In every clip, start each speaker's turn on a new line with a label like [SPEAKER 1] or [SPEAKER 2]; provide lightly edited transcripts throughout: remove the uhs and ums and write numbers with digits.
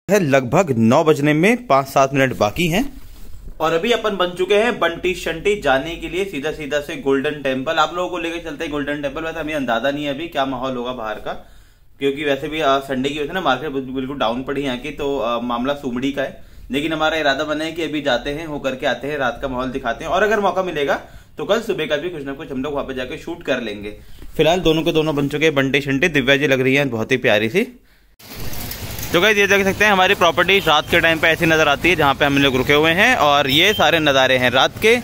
[SPEAKER 1] है लगभग 9 बजने में 5-7 मिनट बाकी हैं और अभी अपन बन चुके हैं बंटी शंटी जाने के लिए सीधा सीधा से गोल्डन टेम्पल। आप लोगों को लेकर चलते हैं गोल्डन टेम्पल। वैसे हमें अंदाजा नहीं है अभी क्या माहौल होगा बाहर का, क्योंकि वैसे भी संडे की वजह से ना मार्केट बिल्कुल डाउन पड़ी यहाँ की, तो मामला सुमड़ी का है। लेकिन हमारा इरादा बना है कि अभी जाते हैं, हो करके आते हैं, रात का माहौल दिखाते हैं और अगर मौका मिलेगा तो कल सुबह का भी कुछ ना कुछ हम लोग वहां पे जाके शूट कर लेंगे। फिलहाल दोनों के दोनों बन चुके हैं बंटी शंटी। दिव्या जी लग रही है बहुत ही प्यारी सी। तो गाइस ये देख सकते हैं हमारी प्रॉपर्टी रात के टाइम पे ऐसी नजर आती है जहाँ पे हम लोग रुके हुए हैं और ये सारे नज़ारे हैं रात के।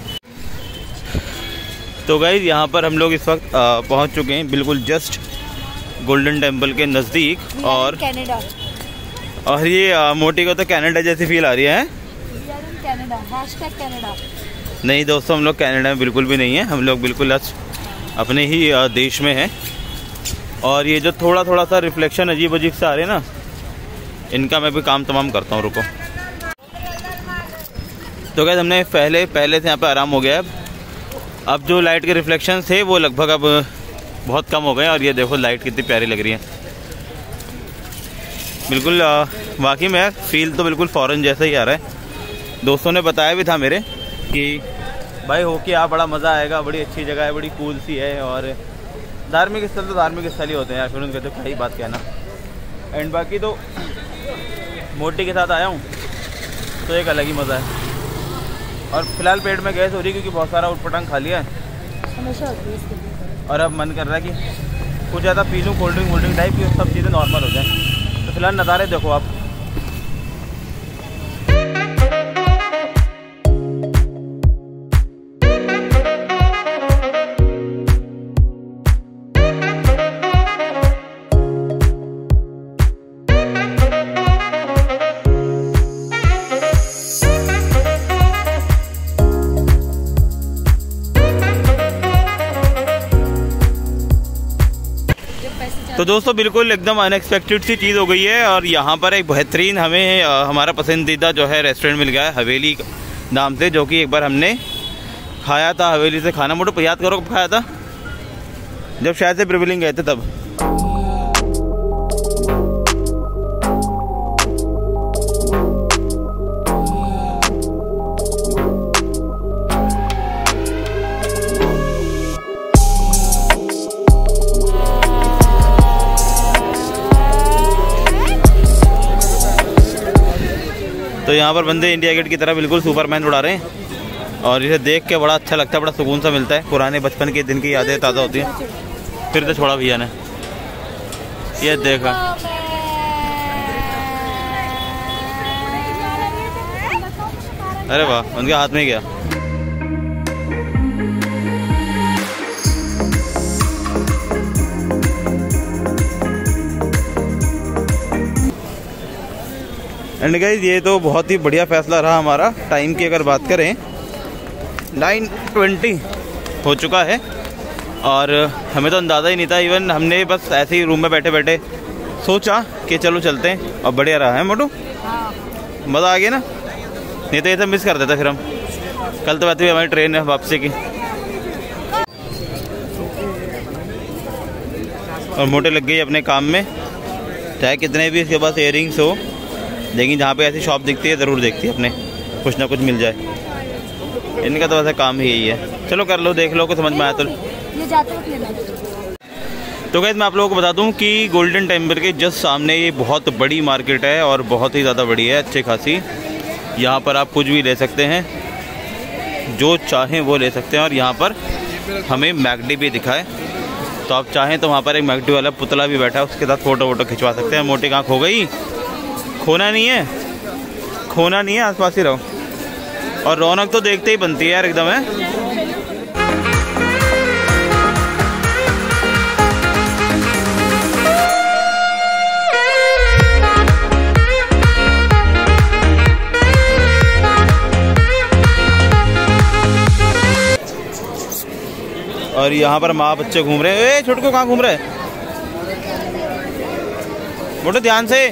[SPEAKER 1] तो गाइस यहाँ पर हम लोग इस वक्त पहुँच चुके हैं बिल्कुल जस्ट गोल्डन टेम्पल के नज़दीक और कनाडा। और ये मोटी को तो कनाडा जैसी फील आ रही है। कनाडा नहीं दोस्तों, हम लोग कनाडा में बिल्कुल भी नहीं है, हम लोग बिल्कुल अपने ही देश में हैं। और ये जो थोड़ा थोड़ा सा रिफ्लेक्शन अजीब अजीब से आ रहे हैं ना, इनका मैं भी काम तमाम करता हूँ, रुको। तो गाइस हमने पहले से यहाँ पे आराम हो गया है। अब जो लाइट के रिफ्लेक्शन थे वो लगभग अब बहुत कम हो गए और ये देखो लाइट कितनी प्यारी लग रही है। बिल्कुल वाकई में फील तो बिल्कुल फॉरेन जैसा ही आ रहा है। दोस्तों ने बताया भी था मेरे कि भाई हो के बड़ा मज़ा आएगा, बड़ी अच्छी जगह है, बड़ी कूल सी है और धार्मिक स्थल तो धार्मिक स्थल ही होते हैं यार, फिर उनके तो क्या ही बात कहना। एंड बाकी तो मोटी के साथ आया हूँ तो एक अलग ही मज़ा है। और फिलहाल पेट में गैस हो रही है क्योंकि बहुत सारा उटपटांग खा लिया है हमेशा और अब मन कर रहा है कि कुछ ज़्यादा पी लूँ, कोल्ड ड्रिंक टाइप की, सब चीज़ें नॉर्मल हो जाए। तो फिलहाल नज़ारे देखो आप। तो दोस्तों बिल्कुल एकदम अनएक्सपेक्टेड सी चीज़ हो गई है और यहाँ पर एक बेहतरीन हमें हमारा पसंदीदा जो है रेस्टोरेंट मिल गया है हवेली नाम से, जो कि एक बार हमने खाया था हवेली से खाना। मोटो याद करो कब खाया था, जब शायद से प्रिविलिंग गए थे तब। तो यहाँ पर बंदे इंडिया गेट की तरह बिल्कुल सुपरमैन उड़ा रहे हैं और इसे देख के बड़ा अच्छा लगता है, बड़ा सुकून सा मिलता है। पुराने बचपन के दिन की यादें ताज़ा होती हैं। फिर तो छोड़ा भैया ने, ये देखा अरे वाह, उनके हाथ में गया। एंड गाइस ये तो बहुत ही बढ़िया फैसला रहा हमारा। टाइम की अगर बात करें 9:20 हो चुका है और हमें तो अंदाज़ा ही नहीं था। इवन हमने बस ऐसे ही रूम में बैठे बैठे सोचा कि चलो चलते हैं और बढ़िया रहा है मोटू, मज़ा आ गया ना। नहीं तो ये सब मिस कर देता फिर हम। कल तो वैसे भी हमारी ट्रेन है वापसी की और मोटे लग गई अपने काम में, चाहे कितने भी इसके पास इयरिंग्स हो, लेकिन जहाँ पे ऐसी शॉप दिखती है ज़रूर देखती है अपने, कुछ ना कुछ मिल जाए। इनका तो वैसे काम ही यही है। चलो कर लो, देख लो, कुछ समझ में आया तो ये जाते तो गाइस मैं आप लोगों को बता दूं कि गोल्डन टेम्पल के जस्ट सामने ये बहुत बड़ी मार्केट है और बहुत ही ज़्यादा बड़ी है, अच्छी खासी। यहाँ पर आप कुछ भी ले सकते हैं, जो चाहें वो ले सकते हैं। और यहाँ पर हमें मैकडी भी दिखा है, तो आप चाहें तो वहाँ पर एक मैकडी वाला पुतला भी बैठा है, उसके साथ फ़ोटो वोटो खिंचवा सकते हैं। मोटी आँख हो गई, खोना नहीं है, आसपास ही रहो। और रौनक तो देखते ही बनती है यार एकदम है। और यहाँ पर माँ बच्चे घूम रहे हैं। छोटू कहाँ घूम रहे हैं? मोटो ध्यान से।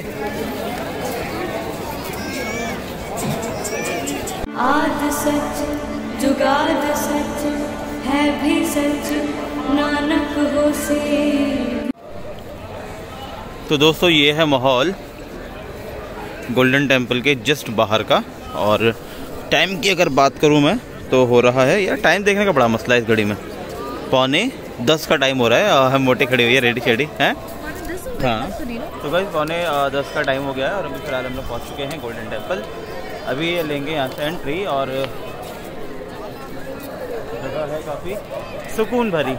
[SPEAKER 2] आद सच जुगाद सच है भी सच नानक हो से।
[SPEAKER 1] तो दोस्तों ये है माहौल गोल्डन टेम्पल के जस्ट बाहर का। और टाइम की अगर बात करूँ मैं तो हो रहा है यार, टाइम देखने का बड़ा मसला है इस घड़ी में। 9:45 का टाइम हो रहा है। हम मोटे खड़ी हुई है रेडी शेडी हैं। हाँ तो भाई 9:45 का टाइम हो गया है और अभी फिलहाल हम लोग पहुँच चुके हैं गोल्डन टेम्पल। अभी लेंगे यहाँ से एंट्री और जगह है काफ़ी सुकून भरी,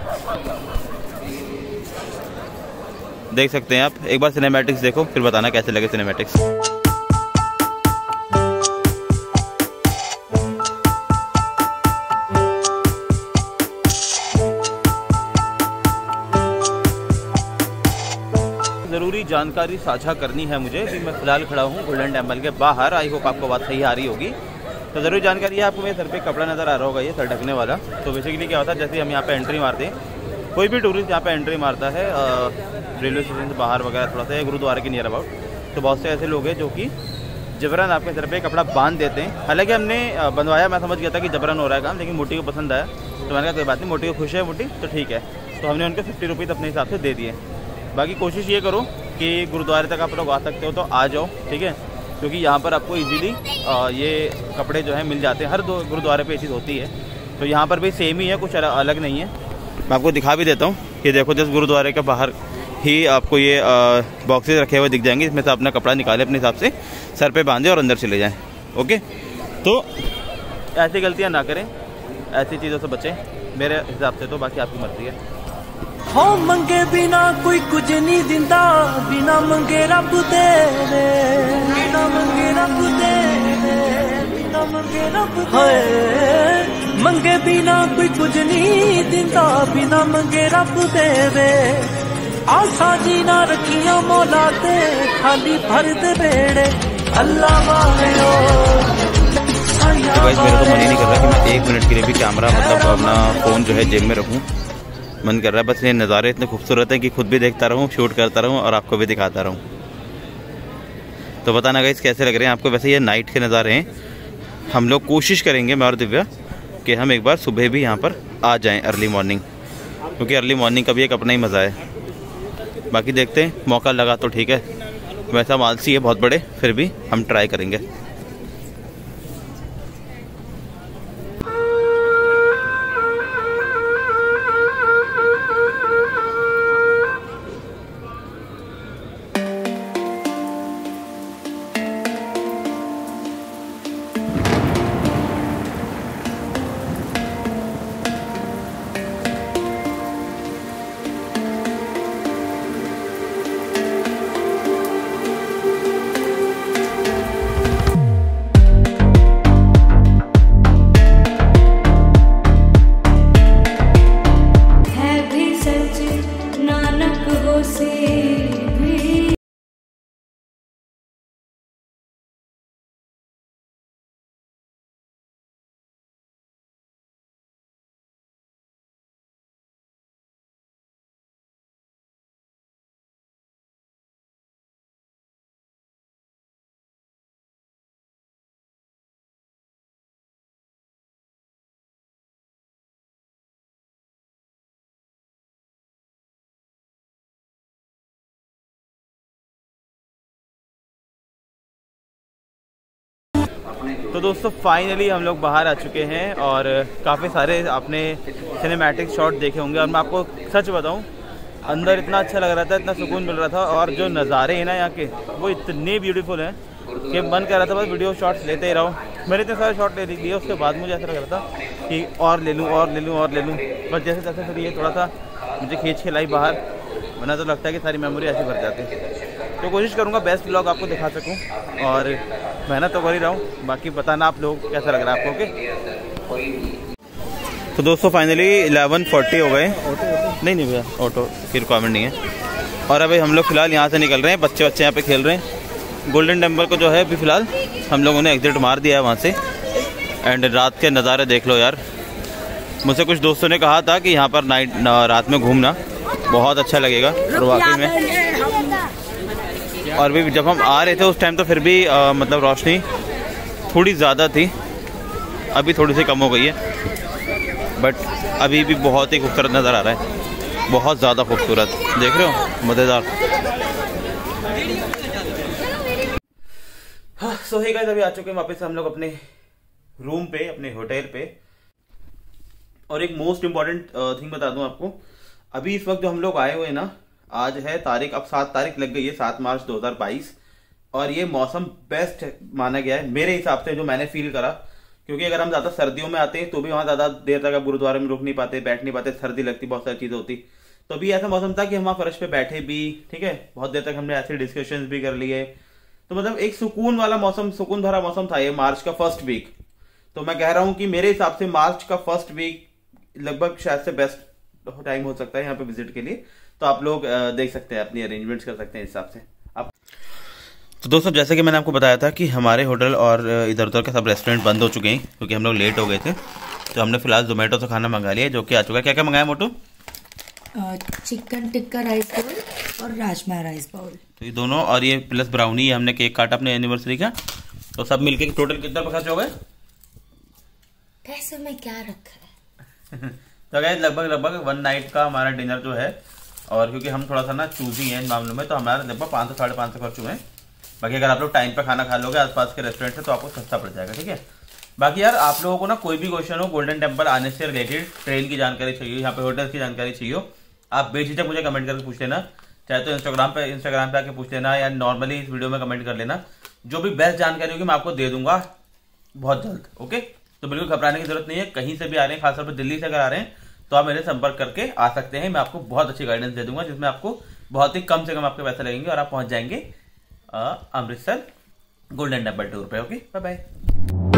[SPEAKER 1] देख सकते हैं आप। एक बार सिनेमैटिक्स देखो फिर बताना कैसे लगे सिनेमैटिक्स। ज़रूरी जानकारी साझा करनी है मुझे कि मैं फ़िलहाल खड़ा हूँ गोल्डन टेम्पल के बाहर। आई होप आपको बात सही आ रही होगी। तो ज़रूरी जानकारी है, आपको मेरे सर पे कपड़ा नज़र आ रहा होगा, ये सर ढकने वाला। तो बेसिकली क्या होता है, जैसे हम यहाँ पे एंट्री मारते हैं, कोई भी टूरिस्ट यहाँ पे एंट्री मारता है रेलवे स्टेशन से बाहर वगैरह थोड़ा सा गुरुद्वारे के नियर अबाउट, तो बहुत से ऐसे लोग हैं जो कि जबरन आपके सर पे कपड़ा बांध देते हैं। हालांकि हमने बंधवाया, मैं समझ गया था कि जबरन हो रहा है काम, लेकिन मोटी को पसंद आया तो मैंने कहा कोई बात नहीं, मोटी को खुश है मोटी तो ठीक है। तो हमने उनको 50 रुपीज़ अपने हिसाब से दे दिए। बाकी कोशिश ये करो कि गुरुद्वारे तक आप लोग आ सकते हो तो आ जाओ, ठीक है, क्योंकि यहाँ पर आपको इजीली ये कपड़े जो है मिल जाते हैं। हर दो गुरुद्वारे पे ये चीज़ होती है, तो यहाँ पर भी सेम ही है, कुछ अलग नहीं है। मैं आपको दिखा भी देता हूँ कि देखो, जिस गुरुद्वारे के बाहर ही आपको ये बॉक्सेस रखे हुए दिख जाएंगे, इसमें से अपना कपड़ा निकाले अपने हिसाब से, सर पे बांधे और अंदर चले जाएँ। ओके, तो ऐसी गलतियाँ ना करें, ऐसी चीज़ों से बचें मेरे हिसाब से। तो बाकी आपकी मर्जी है।
[SPEAKER 3] हो मंगे बिना कोई कुछ नहीं दिंदा, बिना मंगे रब दे दे, बिना मंगे रब दे दे, बिना मंगे रब दे। मंगे बिना कोई कुछ नहीं दिंदा, बिना मंगे रब दे दे। आसा जी ना रखियां मौला ते, खाली भर दे बेड़े अल्लाह वाले हो।
[SPEAKER 1] तो गाइस मेरा तो मन ही नहीं कर रहा कि मैं 1 मिनट के लिए भी कैमरा मतलब अपना फ़ोन जो है जेब में रखूँ। मन कर रहा है बस ये नज़ारे इतने खूबसूरत है कि खुद भी देखता रहूँ, शूट करता रहूँ और आपको भी दिखाता रहूँ। तो बताना गाइस कैसे लग रहे हैं आपको। वैसे ये नाइट के नज़ारे हैं। हम लोग कोशिश करेंगे, मैं और दिव्या, कि हम एक बार सुबह भी यहाँ पर आ जाएं अर्ली मॉर्निंग, क्योंकि अर्ली मॉर्निंग का भी एक अपना ही मज़ा है। बाकी देखते हैं, मौका लगा तो ठीक है। वैसा आलसी है बहुत बड़े, फिर भी हम ट्राई करेंगे। तो दोस्तों फाइनली हम लोग बाहर आ चुके हैं और काफ़ी सारे आपने सिनेमैटिक शॉट देखे होंगे। और मैं आपको सच बताऊं, अंदर इतना अच्छा लग रहा था, इतना सुकून मिल रहा था, और जो नज़ारे हैं ना यहाँ के वो इतने ब्यूटीफुल हैं कि मन कर रहा था बस वीडियो शॉट्स लेते ही रहो। मैंने इतने सारे शॉट ले लिए, उसके बाद मुझे ऐसा लग रहा था कि और ले लूँ और ले लूँ और ले लूँ, बस जैसे तैसे फिर ये थोड़ा सा मुझे खींच के लाई बाहर, वरना तो लगता है कि सारी मेमोरी ऐसी भर जाती है। तो कोशिश करूँगा बेस्ट व्लॉग आपको दिखा सकूँ और मेहनत तो कर ही रहा हूँ। बाकी बताना आप लोग कैसा लग रहा है आपको। ओके, तो दोस्तों फाइनली 11:40 हो गए। नहीं भैया, ऑटो की रिक्वायरमेंट नहीं है। और अभी हम लोग फ़िलहाल यहाँ से निकल रहे हैं। बच्चे यहाँ पे खेल रहे हैं। गोल्डन टेम्पल को जो है अभी फ़िलहाल हम लोगों ने एग्जिट मार दिया है वहाँ से। एंड रात के नज़ारे देख लो यार। मुझसे कुछ दोस्तों ने कहा था कि यहाँ पर रात में घूमना बहुत अच्छा लगेगा, और वाकई में। और भी जब हम आ रहे थे उस टाइम तो फिर भी मतलब रोशनी थोड़ी ज़्यादा थी, अभी थोड़ी सी कम हो गई है, बट अभी भी बहुत ही खूबसूरत नज़र आ रहा है, बहुत ज़्यादा खूबसूरत। देख रहे हो, मज़ेदार। हाँ सो हे गाइस, अभी आ चुके हैं वापस हम लोग अपने रूम पे, अपने होटल पे। और एक मोस्ट इंपॉर्टेंट थिंग बता दूं आपको, अभी इस वक्त जो हम लोग आए हुए हैं ना, आज है तारीख, अब 7 तारीख लग गई है, 7 मार्च 2022, और ये मौसम बेस्ट माना गया है मेरे हिसाब से, जो मैंने फील करा। क्योंकि अगर हम ज्यादा सर्दियों में आते हैं तो भी वहां ज्यादा देर तक आप गुरुद्वारे में रुक नहीं पाते, बैठ नहीं पाते, सर्दी लगती, बहुत सारी चीजें होती। तो अभी ऐसा मौसम था कि हम वहाँ फर्श पे बैठे भी, ठीक है, बहुत देर तक हमने ऐसे डिस्कशंस भी कर लिए। तो मतलब एक सुकून वाला मौसम, सुकून भरा मौसम था ये मार्च का फर्स्ट वीक। तो मैं कह रहा हूँ कि मेरे हिसाब से मार्च का फर्स्ट वीक लगभग शायद से बेस्ट टाइम हो सकता है यहाँ पे विजिट के लिए। तो आप लोग देख सकते हैं, अपनी अरेंजमेंट्स कर सकते हैं इस हिसाब से आप। तो दोस्तों, जैसे कि मैंने आपको बताया था कि हमारे होटल और इधर उधर के सब रेस्टोरेंट बंद हो चुके हैं क्योंकि हम लोग लेट हो गए थे। तो हमने फिलहाल जोमेटो से खाना मंगा लिया, जो कि आ चुका है। क्या क्या मंगाया मोटू?
[SPEAKER 4] चिकन टिक्का राइस बाउल और राजमा राइस बाउल,
[SPEAKER 1] तो ये दोनों, और ये प्लस ब्राउनी, हमने केक काटा अपने एनिवर्सरी का। तो सब मिलके टोटल कितना खर्च हो गए?
[SPEAKER 4] पैसे में क्या रखा है?
[SPEAKER 1] तो गाइस लगभग 1 नाइट का हमारा डिनर जो है, और क्योंकि हम थोड़ा सा ना चूजी हैं इन मामलों में, तो हमारा लगभग 500 साढ़े 500 खर्च हुए हैं। बाकी अगर आप लोग टाइम पे खाना खा लोगे आसपास के रेस्टोरेंट से तो आपको सस्ता पड़ जाएगा, ठीक है। बाकी यार, आप लोगों को ना कोई भी क्वेश्चन हो गोल्डन टेम्पल आने से रिलेटेड, ट्रेन की जानकारी चाहिए, यहाँ पे होटल की जानकारी चाहिए, आप बेझिझक मुझे कमेंट करके पूछ लेना। चाहे तो इंस्टाग्राम पे आके पूछ लेना, या नॉर्मली इस वीडियो में कमेंट कर लेना। जो भी बेस्ट जानकारी होगी मैं आपको दे दूंगा बहुत जल्द, ओके। तो बिल्कुल घबराने की जरूरत नहीं है। कहीं से भी आ रहे हैं, खासतौर पर दिल्ली से अगर आ रहे हैं तो आप मेरे संपर्क करके आ सकते हैं। मैं आपको बहुत अच्छी गाइडेंस दे दूंगा, जिसमें आपको बहुत ही कम से कम आपके पैसे लगेंगे और आप पहुंच जाएंगे अमृतसर गोल्डन टेम्पल टूर पे, ओके। Bye bye.